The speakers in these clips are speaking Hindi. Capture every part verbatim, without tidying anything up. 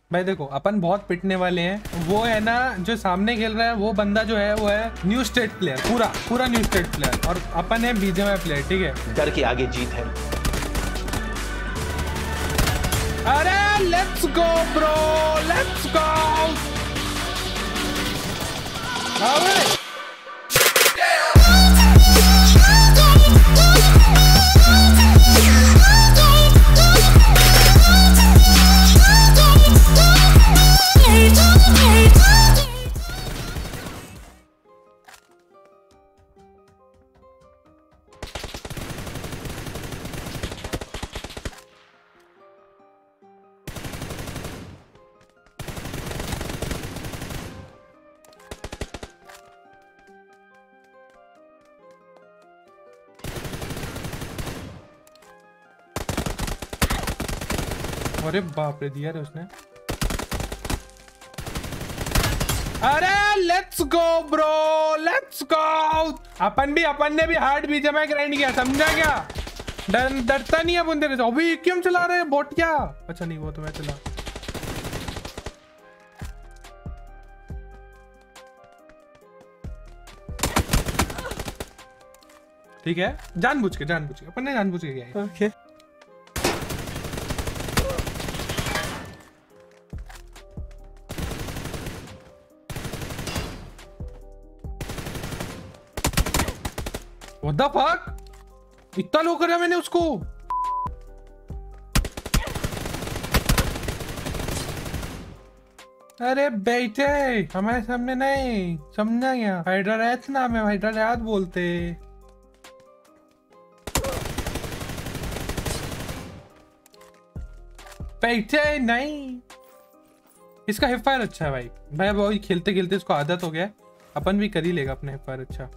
भाई देखो अपन बहुत पिटने वाले हैं। वो है ना जो सामने खेल रहा है वो बंदा जो है वो है न्यू स्टेट प्लेयर, पूरा पूरा न्यू स्टेट प्लेयर, और अपन है बीजेएमआई प्लेयर, ठीक है। डर के आगे जीत है। अरे let's go bro, let's go. अरे अरे बाप रे, दिया रे उसने। अरे let's go bro, let's go. अपन भी अपन ने भी हार्ड बीजेएमआई ग्राइंड किया, समझा क्या? डर डरता नहीं है बंदे से। अभी क्यों चला रहे हैं बोट क्या? अच्छा नहीं, वो तो मैं चला। ठीक है, जानबूझ के जानबूझ के अपन ने जानबूझ के किया है। Okay What the fuck? इतना लो करा मैंने उसको। अरे बेटे हमारे सामने नहीं, समझा क्या? हाइड्रारैथ नाम है, हाइड्रारैथ बोलते। बेटे नहीं, इसका हिप फायर अच्छा है भाई। भाई भाई खेलते खेलते इसको आदत हो गया, अपन भी कर ही लेगा अपने हिप फायर अच्छा।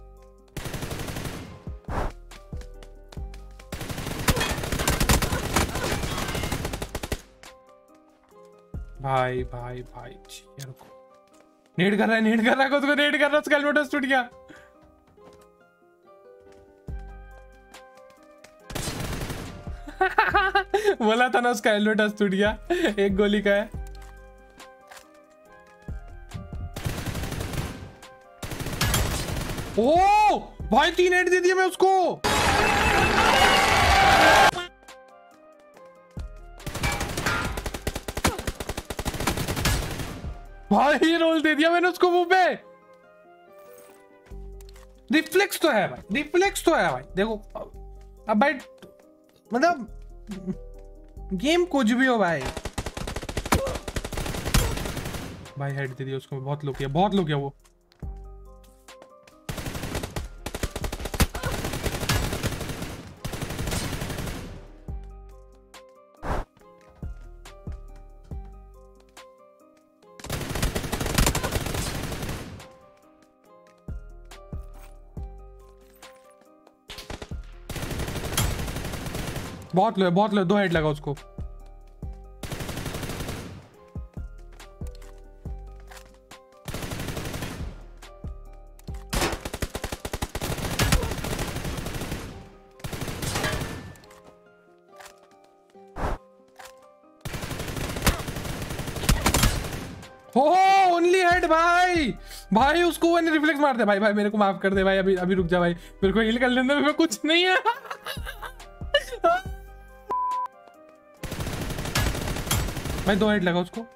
भाई भाई भाई रुको, नेड कर रहा है, नेड कर रहा है, उसको नेड कर रहा है, उसका हेलमेट टूट गया। बोला था ना उसका हेलमेट टूट गया, एक गोली का है। ओ भाई तीन हेड दे दिए मैं उसको। भाई रोल दे दिया मैंने उसको मुंह पे। रिफ्लेक्स तो है भाई, रिफ्लेक्स तो है भाई। देखो अब भाई मतलब गेम कुछ भी हो भाई। भाई हेड दे दिया उसको, बहुत लो किया, बहुत लो किया वो। बहुत लो, बहुत लो, दो हेड लगा उसको। हो ओनली हेड भाई। भाई उसको मैंने रिफ्लेक्स मार दे। भाई भाई मेरे को माफ कर दे भाई, अभी अभी रुक जा भाई, मेरे को हील कर लेने में कुछ नहीं है। भाई दो हेड लगा उसको।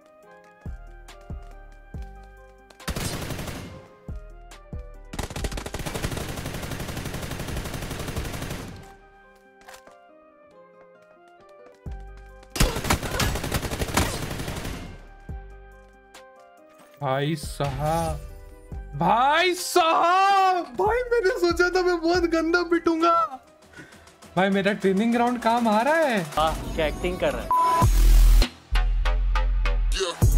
भाई साहब, भाई साहब, भाई मैंने सोचा था मैं बहुत गंदा पिटूंगा। भाई मेरा ट्रेनिंग ग्राउंड काम आ रहा है। हाँ क्या एक्टिंग कर रहा है। Yeah.